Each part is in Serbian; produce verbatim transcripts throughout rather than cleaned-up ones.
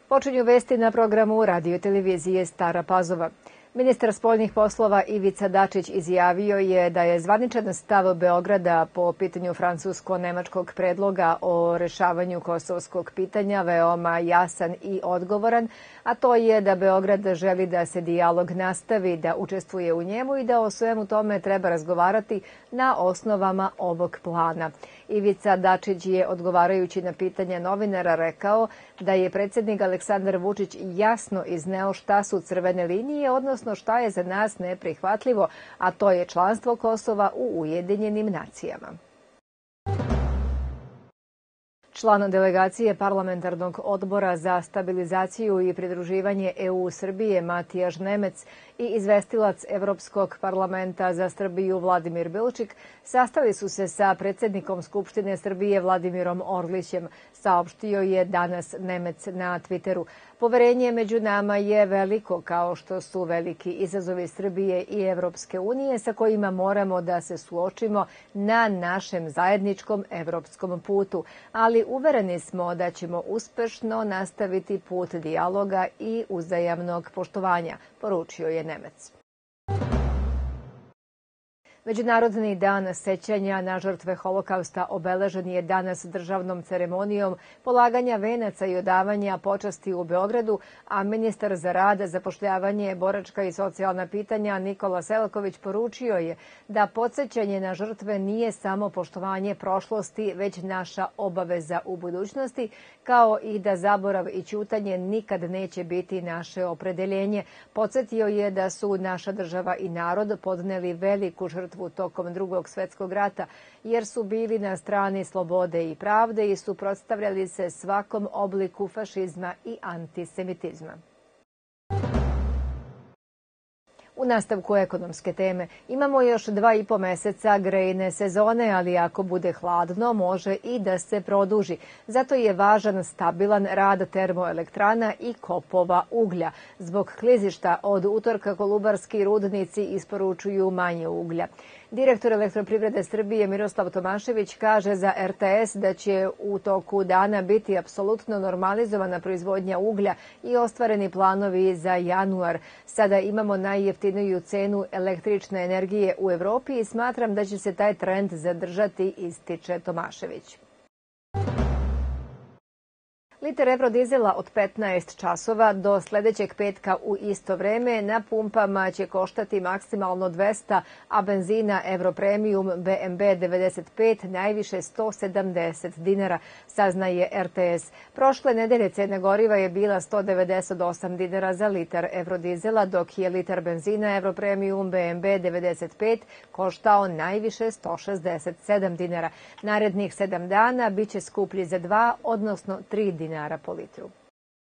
Počinju vesti na programu radio televizije Stara Pazova. Ministar spoljnih poslova Ivica Dačić izjavio je da je zvaničan stav Beograda po pitanju francusko-nemačkog predloga o rešavanju kosovskog pitanja veoma jasan i odgovoran, a to je da Beograd želi da se dijalog nastavi, da učestvuje u njemu i da o svemu tome treba razgovarati na osnovama ovog plana. Ivica Dačić je, odgovarajući na pitanja novinara, rekao da je predsjednik Aleksandar Vučić jasno izneo šta su crvene linije, odnosno šta je za nas neprihvatljivo, a to je članstvo Kosova u Ujedinjenim nacijama. Član delegacije Parlamentarnog odbora za stabilizaciju i pridruživanje E U Srbije Matijaš Nemec i izvestilac Evropskog parlamenta za Srbiju Vladimir Bilčik sastali su se sa predsjednikom Skupštine Srbije Vladimirom Orlićem, saopštio je danas Nemec na Twitteru. Poverenje među nama je veliko, kao što su veliki izazovi Srbije i Evropske unije sa kojima moramo da se suočimo na našem zajedničkom evropskom putu, ali uvereni smo da ćemo uspešno nastaviti put dijaloga i uzajamnog poštovanja, poručio je Nemec. Međunarodni dan sećanja na žrtve Holokausta obeležen je danas državnom ceremonijom polaganja venaca i odavanja počasti u Beogradu, a ministar za rad, zapošljavanje, boračka i socijalna pitanja Nikola Selaković poručio je da podsećanje na žrtve nije samo poštovanje prošlosti, već naša obaveza u budućnosti, kao i da zaborav i ćutanje nikad neće biti naše opredeljenje. Podsetio je da su naša država i narod podneli veliku žrtvu tokom Drugog svetskog rata, jer su bili na strani slobode i pravde i suprotstavljali se svakom obliku fašizma i antisemitizma. U nastavku ekonomske teme imamo još dva i po meseca grejne sezone, ali ako bude hladno može i da se produži. Zato je važan stabilan rad termoelektrana i kopova uglja. Zbog klizišta od utorka kolubarski rudnici isporučuju manje uglja. Direktor Elektroprivrede Srbije Miroslav Tomašević kaže za R T S da će u toku dana biti apsolutno normalizovana proizvodnja uglja i ostvareni planovi za januar. Sada imamo najjeftiniju cenu električne energije u Evropi i smatram da će se taj trend zadržati, ističe Tomašević. Litar evrodizela od petnaest časova do sledećeg petka u isto vreme na pumpama će koštati maksimalno dvesta, a benzina Europremium B M B devedeset pet najviše sto sedamdeset dinara, saznaje R T S. Prošle nedelje cena goriva je bila sto devedeset osam dinara za litar evrodizela, dok je litar benzina Europremium B M B devedeset pet koštao najviše sto šezdeset sedam dinara. Narednih sedam dana biće skuplji za dva, odnosno tri dinara po litru.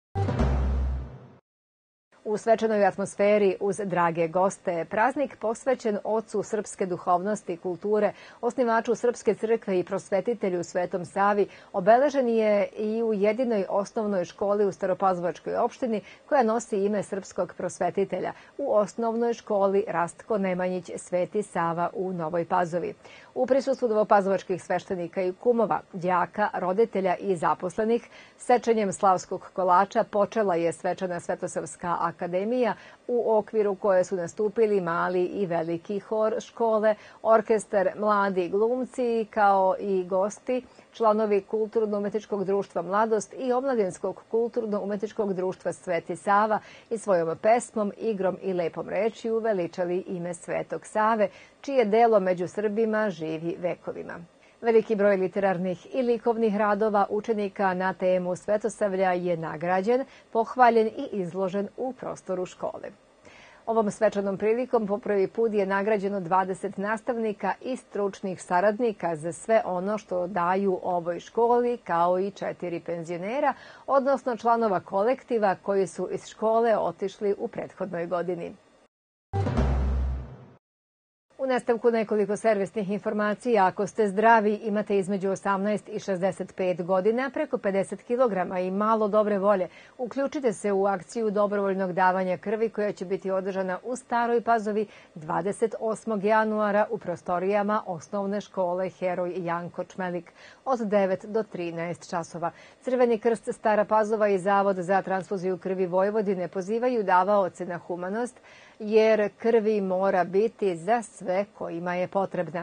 U svečanoj atmosferi uz drage goste, praznik posvećen ocu srpske duhovnosti i kulture, osnivaču Srpske crkve i prosvetitelju Svetom Savi, obeležen je i u jedinoj osnovnoj školi u Staropazovačkoj opštini koja nosi ime srpskog prosvetitelja, u osnovnoj školi Rastko Nemanjić Sveti Sava u Novoj Pazovi. U prisustvu novopazovačkih sveštenika i kumova, đaka, roditelja i zaposlenih, sečenjem slavskog kolača počela je svečana Svetosavska akademija u okviru koje su nastupili mali i veliki hor škole, orkestar, mladi glumci kao i gosti, članovi Kulturno-umetničkog društva Mladost i Omladinskog kulturno-umetničkog društva Sveti Sava i svojom pesmom, igrom i lepom rečju veličali ime Svetog Save, čije delo među Srbima živi vekovima. Veliki broj literarnih i likovnih radova učenika na temu Svetosavlja je nagrađen, pohvaljen i izložen u prostoru škole. Ovom svečanom prilikom po prvi put je nagrađeno dvadeset nastavnika i stručnih saradnika za sve ono što daju ovoj školi, kao i četiri penzionera, odnosno članova kolektiva koji su iz škole otišli u prethodnoj godini. U nastavku nekoliko servisnih informacija. Ako ste zdravi, imate između osamnaest i šezdeset pet godina, preko pedeset kilograma i malo dobre volje, uključite se u akciju dobrovoljnog davanja krvi koja će biti održana u Staroj Pazovi dvadeset osmog januara u prostorijama osnovne škole Heroj Janko Čmelik od devet do trinaest časova. Crveni krst Stara Pazova i Zavod za transfuziju krvi Vojvodine pozivaju davaoce na humanost, jer krvi mora biti za sve kojima je potrebna.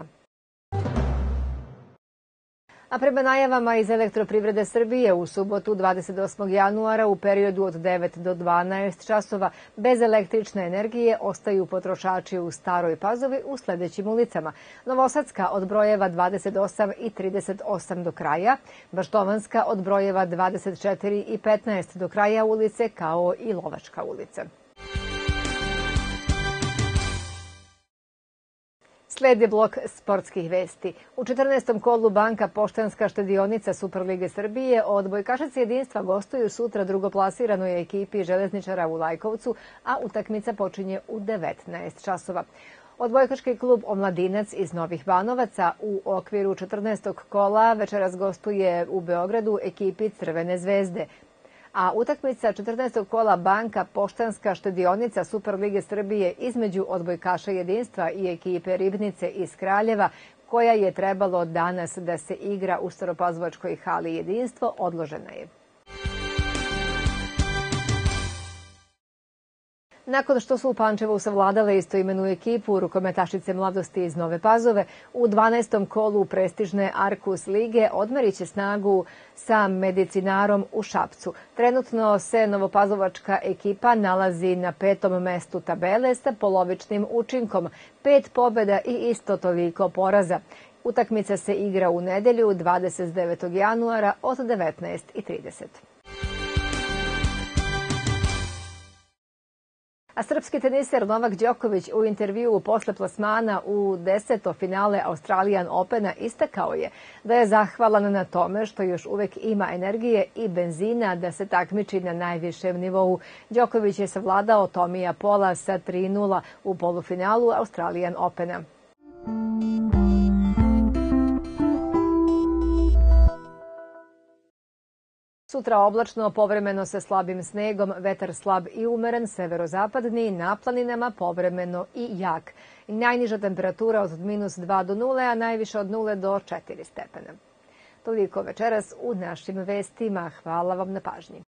A prema najavama iz Elektroprivrede Srbije u subotu dvadeset osmog januara u periodu od devet do dvanaest časova bez električne energije ostaju potrošači u Staroj Pazovi u sledećim ulicama: Novosadska od brojeva dvadeset osam i trideset osam do kraja, Baštovanska od brojeva dvadeset četiri i petnaest do kraja ulice, kao i Lovačka ulica. Sledi blok sportskih vesti. U četrnaestom kolu Banka Poštanska štedionica Superlige Srbije odbojkašice jedinstva gostuju sutra drugoplasiranoje ekipi železničara u Lajkovcu, a utakmica počinje u devetnaest časova. Odbojkaški klub Omladinac iz Novih Banovaca u okviru četrnaestog kola večeras gostuje u Beogradu ekipi Crvene zvezde. A utakmica četrnaestog kola Banka Poštanska štedionica Superlige Srbije između odbojkaša jedinstva i ekipe Ribnice iz Kraljeva, koja je trebalo danas da se igra u Staropazovačkoj hali Jedinstvo, odložena je. Nakon što su u Pančevu savladale istoimenu ekipu rukometašice mladosti iz Nove Pazove, u dvanaestom kolu prestižne Arkus lige odmeriće snagu sa Medicinarom u Šapcu. Trenutno se novopazovačka ekipa nalazi na petom mestu tabele sa polovičnim učinkom, pet pobjeda i isto toliko poraza. Utakmica se igra u nedelju dvadeset devetog januara od devetnaest i trideset. A srpski teniser Novak Đoković u intervjuu posle plasmana u deseto finale Australian Opena istakao je da je zahvalan na tome što još uvek ima energije i benzina da se takmiči na najvišem nivou. Đoković je savladao Tomija Pola sa tri nula u polufinalu Australian Opena. Sutra oblačno, povremeno sa slabim snegom, vetar slab i umeren, severozapadni, na planinama povremeno i jak. Najniža temperatura od minus dva do nule, a najviše od nule do četiri stepena. Toliko večeras u našim vestima. Hvala vam na pažnji.